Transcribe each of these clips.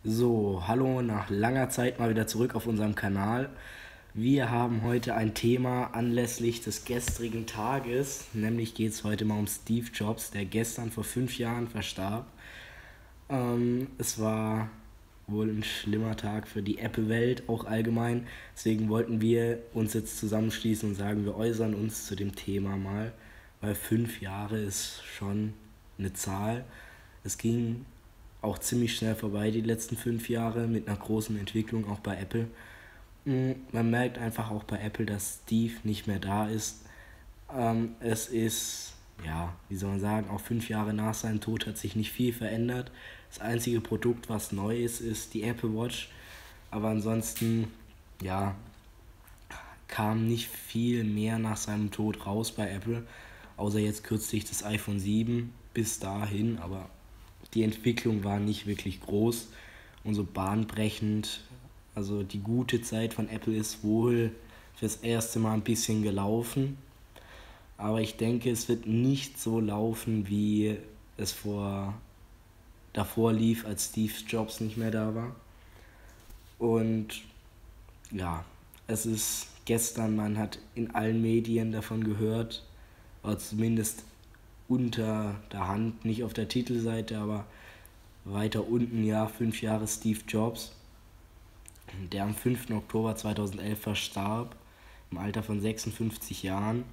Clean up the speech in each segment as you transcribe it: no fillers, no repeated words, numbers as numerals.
So, hallo, nach langer Zeit mal wieder zurück auf unserem Kanal. Wir haben heute ein Thema anlässlich des gestrigen Tages, nämlich geht es heute mal um Steve Jobs, der gestern vor 5 Jahren verstarb. Es war wohl ein schlimmer Tag für die Apple-Welt, auch allgemein. Deswegen wollten wir uns jetzt zusammenschließen und sagen, wir äußern uns zu dem Thema mal, weil 5 Jahre ist schon eine Zahl. Es ging auch ziemlich schnell vorbei, die letzten 5 Jahre, mit einer großen Entwicklung auch bei Apple. Man merkt einfach auch bei Apple, dass Steve nicht mehr da ist. Es ist, ja, wie soll man sagen, auch 5 Jahre nach seinem Tod hat sich nicht viel verändert. Das einzige Produkt, was neu ist, ist die Apple Watch. Aber ansonsten, ja, kam nicht viel mehr nach seinem Tod raus bei Apple. Außer jetzt kürzlich das iPhone 7 bis dahin, aber die Entwicklung war nicht wirklich groß und so bahnbrechend. Also die gute Zeit von Apple ist wohl fürs erste Mal ein bisschen gelaufen, aber ich denke, es wird nicht so laufen, wie es davor lief, als Steve Jobs nicht mehr da war. Und ja, es ist gestern, man hat in allen Medien davon gehört, oder zumindest unter der Hand, nicht auf der Titelseite, aber weiter unten, ja, 5 Jahre Steve Jobs, der am 5. Oktober 2011 verstarb, im Alter von 56 Jahren.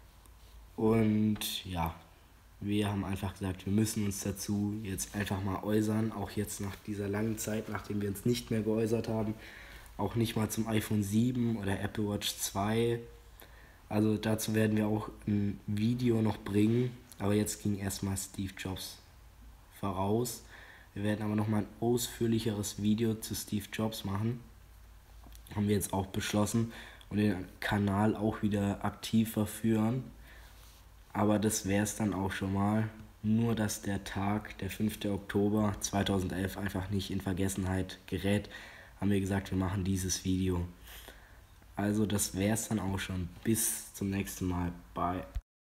Und ja, wir haben einfach gesagt, wir müssen uns dazu jetzt einfach mal äußern, auch jetzt nach dieser langen Zeit, nachdem wir uns nicht mehr geäußert haben, auch nicht mal zum iPhone 7 oder Apple Watch 2. Also dazu werden wir auch ein Video noch bringen, aber jetzt ging erstmal Steve Jobs voraus. Wir werden aber nochmal ein ausführlicheres Video zu Steve Jobs machen. Haben wir jetzt auch beschlossen und den Kanal auch wieder aktiver führen. Aber das wäre es dann auch schon mal. Nur, dass der Tag, der 5. Oktober 2011, einfach nicht in Vergessenheit gerät, haben wir gesagt, wir machen dieses Video. Also das wäre es dann auch schon. Bis zum nächsten Mal. Bye.